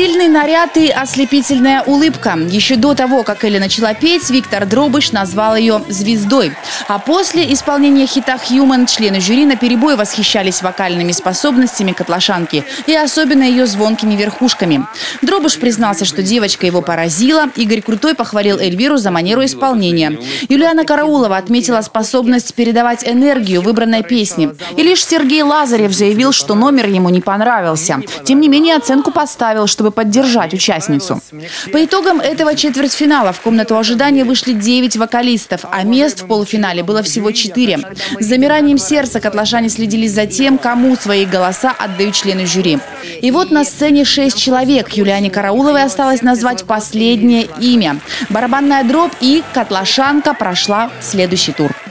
Стильный наряд и ослепительная улыбка. Еще до того, как Эля начала петь, Виктор Дробыш назвал ее звездой. А после исполнения хита «Human» члены жюри наперебой восхищались вокальными способностями котлашанки и особенно ее звонкими верхушками. Дробыш признался, что девочка его поразила. Игорь Крутой похвалил Эльвиру за манеру исполнения. Юлиана Караулова отметила способность передавать энергию выбранной песни. И лишь Сергей Лазарев заявил, что номер ему не понравился. Тем не менее, оценку поставил, чтобы поддержать участницу. По итогам этого четвертьфинала в комнату ожидания вышли 9 вокалистов, а мест в полуфинале было всего 4. С замиранием сердца котлашане следили за тем, кому свои голоса отдают члены жюри. И вот на сцене 6 человек. Юлиане Карауловой осталось назвать последнее имя. Барабанная дробь и котлашанка прошла следующий тур.